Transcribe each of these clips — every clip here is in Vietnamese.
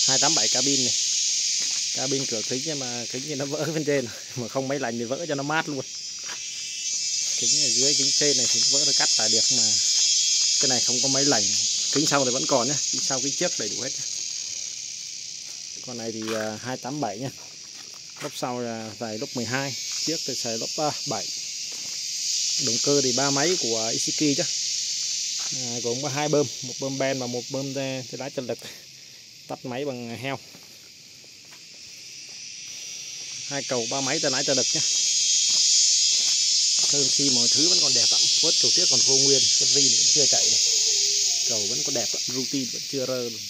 287 cabin này. Cabin cửa kính nhưng mà kính thì nó vỡ bên trên mà không máy lạnh thì vỡ cho nó mát luôn. Kính ở dưới kính trên này thì nó vỡ nó cắt lại được mà cái này không có máy lạnh. Kính sau thì vẫn còn nhé, kính sau kính trước đầy đủ hết. Con này thì 287 nhá. Lốp sau là xài lốp 12, trước thì xài lốp 7. Động cơ thì 3 máy của Isiki chứ. Gồm có 2 bơm, một bơm ben và một bơm lái trợ lực. Tắt máy bằng heo. 2 cầu 3 máy tay lái trợ lực nhé. Hơn khi mọi thứ vẫn còn đẹp lắm. Vớt cầu tiếc còn khô nguyên, con rin vẫn chưa chạy này. Cầu vẫn có đẹp lắm, routine vẫn chưa rơ luôn.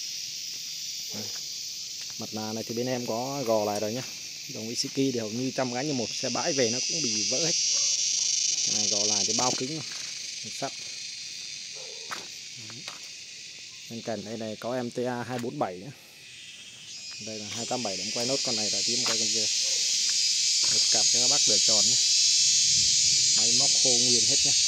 Mặt nạ này thì bên em có gò lại rồi nhé. Dòng Isiki thì hầu như 100 cái như một, xe bãi về nó cũng bị vỡ hết. Cái này gò lại thì bao cứng sắt. Bên cạnh đây này có MTA 247 nhé. Đây là 287 để em quay nốt con này rồi tí em quay con kia. Một cặp cho các bác lựa chọn nhé. Máy móc khô nguyên hết nhé.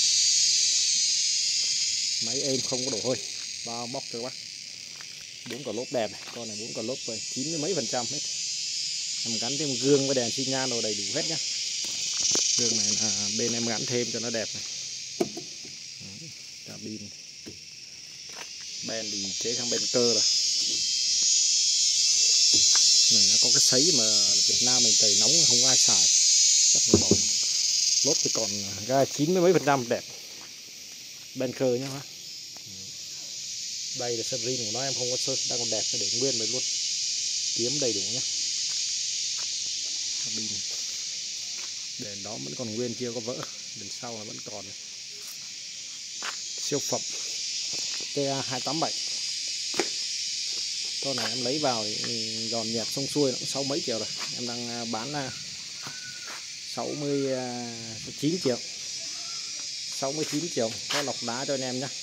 Máy êm không có đổ hơi. Bao bóc cho các bác. 4 quả lốp đẹp này. Con này 4 quả lốp rồi 90 mấy % hết. Em gắn thêm gương với đèn xi nhan đồ đầy đủ hết nhé. Gương này là bên em gắn thêm cho nó đẹp này. Cabin ben thì chế sang bên cơ rồi. Này nó có cái sấy mà Việt Nam mình trời nóng không có ai xài. Chắc là bóng. Lốp thì còn ra 90 mấy % đẹp. Ben cơ nhá. Đây là sân rin của nó em không có sơn, đang còn đẹp để nguyên vậy luôn. Kiếm đầy đủ nhá. Cabin. Đèn đó vẫn còn nguyên chưa có vỡ. Đèn sau là vẫn còn. Siêu phẩm TA 287. Con này em lấy vào thì giòn nhẹt xong xuôi nó cũng 6 mấy triệu rồi. Em đang bán 69 triệu. 69 triệu. Có lọc đá cho anh em nhé.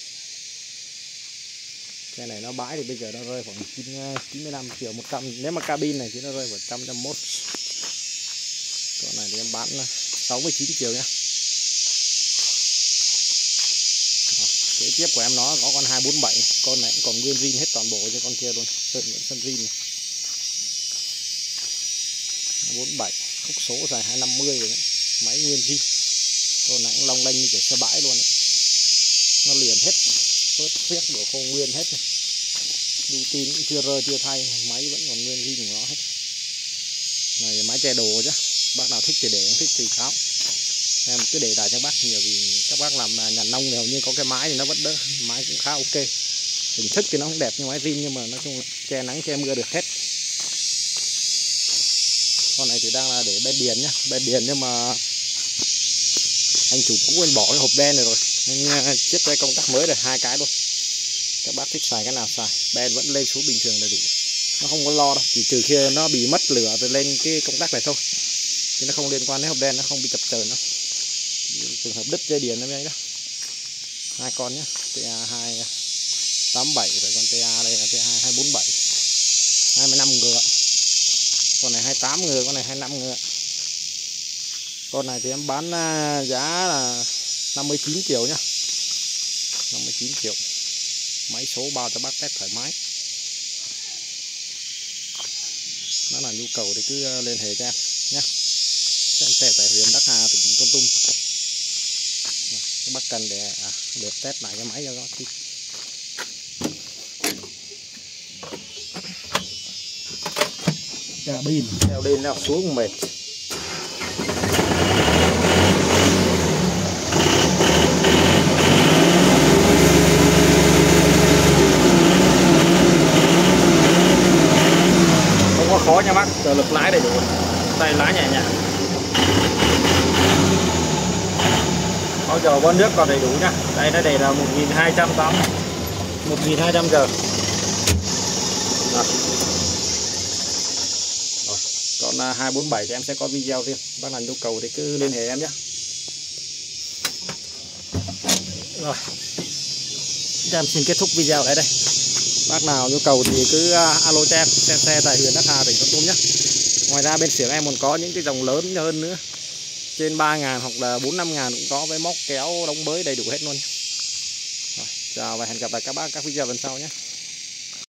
Cái này nó bãi thì bây giờ nó rơi khoảng 95 triệu 100. Nếu mà cabin này thì nó rơi vào 101. Con này thì em bán 69 triệu nhé. Kế tiếp của em nó có con 247 này. Con này cũng còn nguyên zin hết toàn bộ cho con kia luôn. Sân zin này. 247 khúc số dài 250 rồi đấy. Máy nguyên zin. Con này cũng long lanh như kiểu xe bãi luôn đấy. Nó liền hết. Vớt phét đổ khô nguyên hết này. Đu tin cũng chưa rơ chưa thay. Máy vẫn còn nguyên zin của nó hết. Này máy che đồ chứ. Bác nào thích thì để, không thích thì tháo. Em cứ để lại cho bác nhiều vì các bác làm nhà nông thì hầu như có cái máy thì nó vẫn đỡ. Máy cũng khá ok. Hình thức thì nó không đẹp như máy zin nhưng mà nói chung là che nắng che mưa được hết. Con này thì đang là để bên điền nhá. Bên điền nhưng mà anh chủ cũ anh bỏ cái hộp đen này rồi. Nên chiếc cái công tắc mới rồi 2 cái luôn. Các bác thích xài cái nào xài. Ben vẫn lên số bình thường đầy đủ. Nó không có lo đâu. Chỉ trừ khi nó bị mất lửa rồi lên cái công tắc này thôi. Chứ nó không liên quan đến hộp đen, nó không bị chập chờn đâu. Trường hợp đứt dây điện nó mới đó. 2 con nhé. TA 287 rồi con TA đây là TA 247. 25 ngựa. Con này 28 ngựa, con này 25 ngựa. Con này thì em bán giá là 59 triệu nhá. 59 triệu. Máy số bao cho bác test thoải mái. Nó là nhu cầu thì cứ liên hệ cho em nhé. Em xe tại huyện Đắc Hà, tỉnh Con Tum. Các bác cần để test lại cái máy cho nó đi. Cabin leo lên leo xuống mệt. Không có khó nha bác, trợ lực lái đầy đủ, tay lái nhẹ nhàng. Bao giờ có nước còn đầy đủ nhá. Đây nó để là 1200 giờ. Còn 247 thì em sẽ có video riêng. Bác nào nhu cầu thì cứ liên hệ em nhé. Rồi. Em xin kết thúc video ở đây. Bác nào nhu cầu thì cứ alo cho em. Xe tại huyện Đắc Hà, tỉnh Con Tum nhé. Ngoài ra bên xưởng em còn có những cái dòng lớn hơn nữa. Trên 3.000 hoặc là 4-5.000 cũng có với móc kéo đóng bới đầy đủ hết luôn. Rồi, chào và hẹn gặp lại các bác các video lần sau nhé.